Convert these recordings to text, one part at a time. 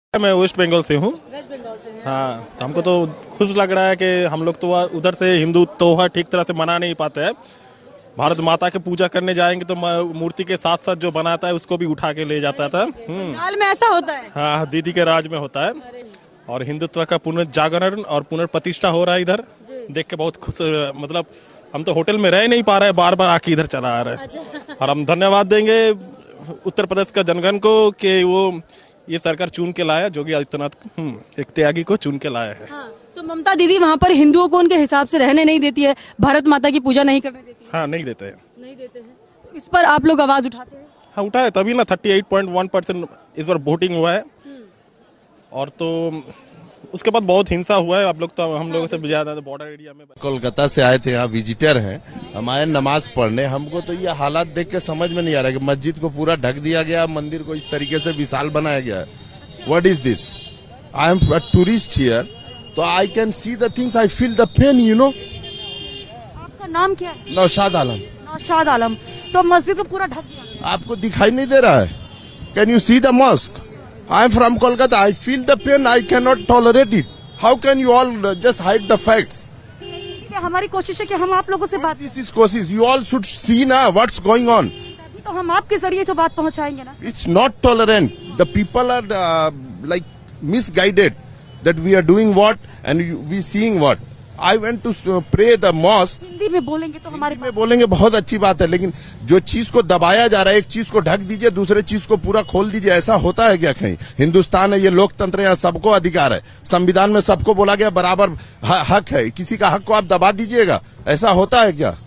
मैं वेस्ट बंगाल से हूँ। वेस्ट बंगाल से हैं। हाँ, तो हमको तो खुश लग रहा है कि हम लोग तो उधर से हिंदू त्योहार ठीक तरह से मना नहीं पाते हैं। भारत माता की पूजा करने जाएंगे तो मूर्ति के साथ साथ जो बनाता है उसको भी उठा के ले जाता था। बंगाल में ऐसा होता है। हाँ, दीदी के राज में होता है और हिंदुत्व का पुनर्जागरण और पुनर्प्रतिष्ठा हो रहा है इधर। देख के बहुत खुश, मतलब हम तो होटल में रह नहीं पा रहे, बार बार आके इधर चला आ रहे हैं। और हम धन्यवाद देंगे उत्तर प्रदेश का जनगण को कि वो ये सरकार चुन के लाया, योगी आदित्यनाथ एक त्यागी को चुन के लाया है। हाँ, तो ममता दीदी वहाँ पर हिंदुओं को उनके हिसाब से रहने नहीं देती है, भारत माता की पूजा नहीं करने देती है। हाँ, नहीं देते हैं। नहीं देते हैं, इस पर आप लोग आवाज उठाते हैं? हाँ, उठाए तभी ना 38.1% इस बार वोटिंग हुआ है। और तो उसके बाद बहुत हिंसा हुआ है। आप लोग तो हम लोगों से ज्यादा बॉर्डर एरिया में कोलकाता से आए थे, यहाँ विजिटर हैं, हम आए नमाज पढ़ने। हमको तो ये हालात देख के समझ में नहीं आ रहा कि मस्जिद को पूरा ढक दिया गया, मंदिर को इस तरीके से विशाल बनाया गया है। What is this? I am tourist here, तो I can see the things, I feel the pain, you know. आपका नाम क्या है? नौशाद आलम। नौशाद आलम। तो मस्जिद को पूरा ढक दिया, आपको दिखाई नहीं दे रहा है? Can you see the mosque? I am from Kolkata. I feel the pain. I cannot tolerate it. How can you all just hide the facts? इसलिए हमारी कोशिश है कि हम आप लोगों से बात। This is कोशिश. You all should see ना what's going on. तभी तो हम आपके जरिए तो बात पहुंचाएंगे ना। It's not tolerant. The people are like misguided that we are doing what and we seeing what. I went to pray the mosque. Hindi में बोलेंगे तो हमारे में बोलेंगे बहुत अच्छी बात है, लेकिन जो चीज को दबाया जा रहा है, एक चीज को ढक दीजिए, दूसरे चीज को पूरा खोल दीजिए, ऐसा होता है क्या कहीं? हिंदुस्तान है, ये लोकतंत्र है, यहाँ सबको अधिकार है। संविधान में सबको बोला गया बराबर हक है, किसी का हक को आप दबा दीजिएगा, ऐसा होता है क्या?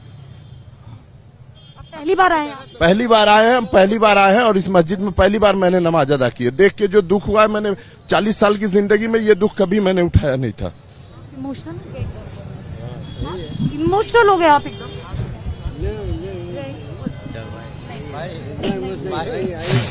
पहली बार आए हैं? पहली बार आए हैं, हम पहली बार आए हैं और इस मस्जिद में पहली बार मैंने नमाज अदा की है। देख के जो दुख हुआ है, मैंने 40 साल की जिंदगी में ये दुख कभी मैंने उठाया नहीं था। इमोशनल हो गए आप एकदम।